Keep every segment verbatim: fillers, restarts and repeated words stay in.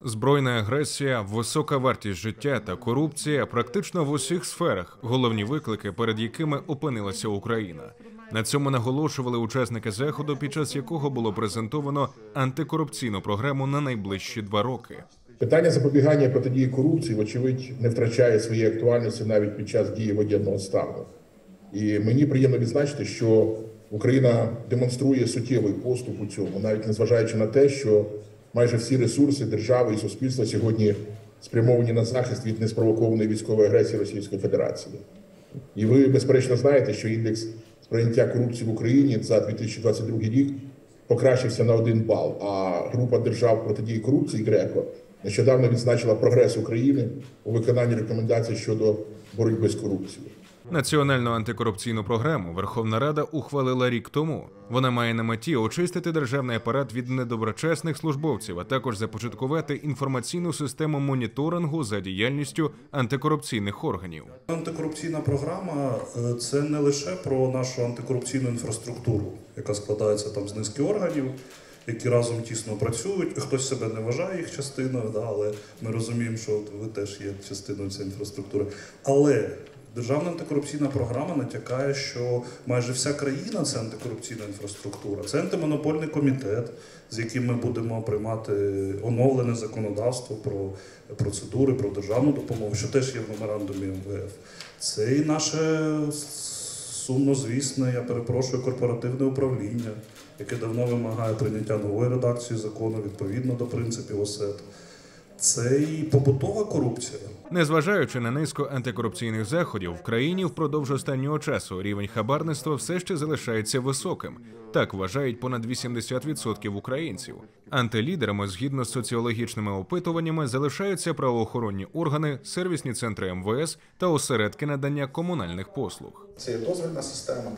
Збройна агресія, висока вартість життя та корупція практично в усіх сферах – головні виклики, перед якими опинилася Україна. На цьому наголошували учасники заходу, під час якого було презентовано антикорупційну програму на найближчі два роки. Питання запобігання і протидії корупції, вочевидь, не втрачає своєї актуальності навіть під час дії воєнного стану. І мені приємно відзначити, що Україна демонструє суттєвий поступ у цьому, навіть незважаючи на те, що майже всі ресурси держави і суспільства сьогодні спрямовані на захист від неспровокованої військової агресії Російської Федерації. І ви, безперечно, знаєте, що індекс сприйняття корупції в Україні за дві тисячі двадцять другий рік покращився на один бал, а група держав протидії корупції ГРЕКО нещодавно відзначила прогрес України у виконанні рекомендацій щодо боротьби з корупцією. Національну антикорупційну програму Верховна Рада ухвалила рік тому. Вона має на меті очистити державний апарат від недоброчесних службовців, а також започаткувати інформаційну систему моніторингу за діяльністю антикорупційних органів. Антикорупційна програма – це не лише про нашу антикорупційну інфраструктуру, яка складається там з низки органів, які разом тісно працюють. Хтось себе не вважає їх частиною, да, але ми розуміємо, що ви теж є частиною цієї інфраструктури. Але Державна антикорупційна програма натякає, що майже вся країна – це антикорупційна інфраструктура. Це антимонопольний комітет, з яким ми будемо приймати оновлене законодавство про процедури, про державну допомогу, що теж є в меморандумі ем ве еф. Це і наше сумнозвісне, я перепрошую, корпоративне управління, яке давно вимагає прийняття нової редакції закону відповідно до принципів о сет. Це і побутова корупція. Незважаючи на низку антикорупційних заходів, в країні впродовж останнього часу рівень хабарництва все ще залишається високим. Так вважають понад вісімдесят відсотків українців. Антилідерами, згідно з соціологічними опитуваннями, залишаються правоохоронні органи, сервісні центри ем ве ес та осередки надання комунальних послуг. Це є дозвільна система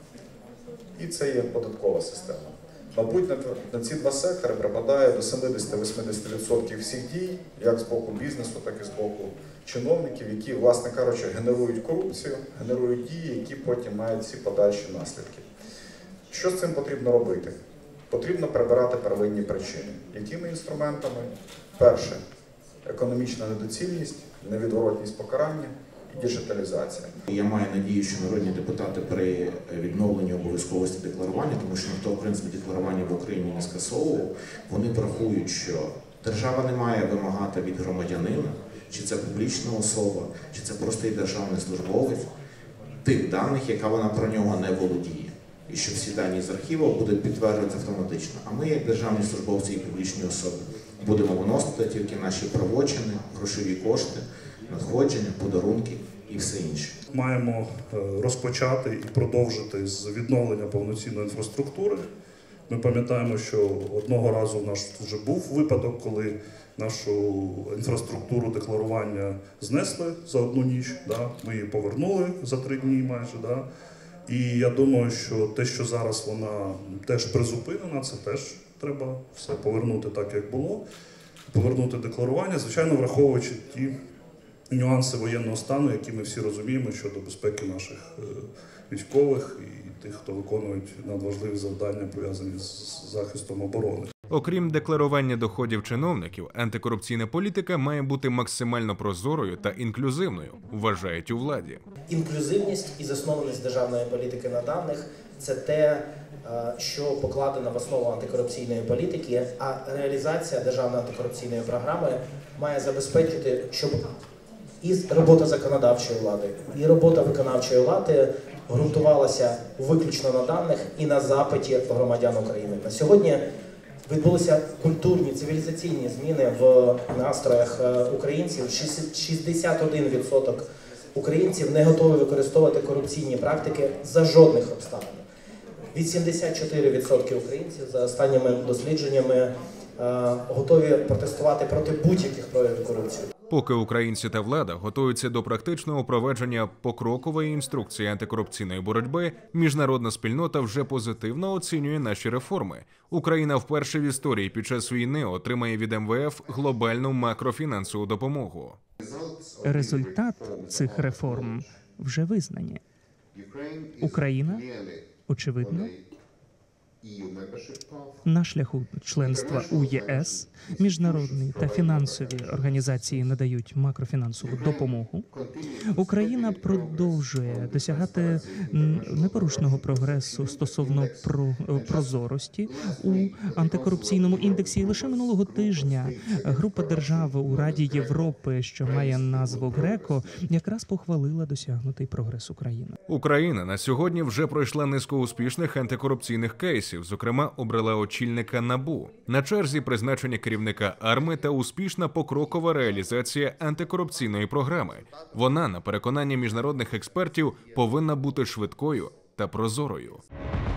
і це є податкова система. Мабуть, на ці два сектори припадає до сімдесят-вісімдесят відсотків всіх дій, як з боку бізнесу, так і з боку чиновників, які, власне кажучи, генерують корупцію, генерують дії, які потім мають ці подальші наслідки. Що з цим потрібно робити? Потрібно прибирати первинні причини. Якими інструментами? Перше – економічна недоцільність, невідворотність покарання і діджиталізація. Я маю надію, що народні депутати при відновленні обов'язковості декларування, тому що ніхто, в принципі, декларування в Україні не скасовував, вони врахують, що держава не має вимагати від громадянина, чи це публічна особа, чи це простий державний службовець, тих даних, яка вона про нього не володіє. І що всі дані з архіву будуть підтверджуватися автоматично. А ми, як державні службовці і публічні особи, будемо виносити тільки наші правочини, грошові кошти, надходження, подарунки і все інше. Маємо розпочати і продовжити з відновлення повноцінної інфраструктури. Ми пам'ятаємо, що одного разу у нас вже був випадок, коли нашу інфраструктуру декларування знесли за одну ніч. Да? Ми її повернули за три дні майже. Да? І я думаю, що те, що зараз вона теж призупинена, це теж треба все повернути так, як було. Повернути декларування, звичайно, враховуючи ті нюанси воєнного стану, які ми всі розуміємо щодо безпеки наших військових і тих, хто виконують надважливі завдання, пов'язані з захистом оборони. Окрім декларування доходів чиновників, антикорупційна політика має бути максимально прозорою та інклюзивною, вважають у владі. Інклюзивність і заснованість державної політики на даних – це те, що покладено в основу антикорупційної політики, а реалізація державної антикорупційної програми має забезпечити, щоб і робота законодавчої влади, і робота виконавчої влади ґрунтувалася виключно на даних і на запиті громадян України. На сьогодні відбулися культурні, цивілізаційні зміни в настроях українців. шістдесят один відсоток українців не готові використовувати корупційні практики за жодних обставин. вісімдесят чотири відсотки українців за останніми дослідженнями готові протестувати проти будь-яких проявів корупції. Поки українці та влада готуються до практичного провадження покрокової інструкції антикорупційної боротьби, міжнародна спільнота вже позитивно оцінює наші реформи. Україна вперше в історії під час війни отримає від ем ве еф глобальну макрофінансову допомогу. Результат цих реформ вже визнані. Україна, очевидно, На шляху членства у ЄС міжнародні та фінансові організації надають макрофінансову допомогу. Україна продовжує досягати непорушного прогресу стосовно про прозорості у антикорупційному індексі. І лише минулого тижня група держав у Раді Європи, що має назву ГРЕКО, якраз похвалила досягнутий прогрес України. Україна на сьогодні вже пройшла низку успішних антикорупційних кейсів, зокрема, обрала очільника НАБУ. На черзі призначення керівника АРМА та успішна покрокова реалізація антикорупційної програми. Вона, на переконання міжнародних експертів, повинна бути швидкою та прозорою.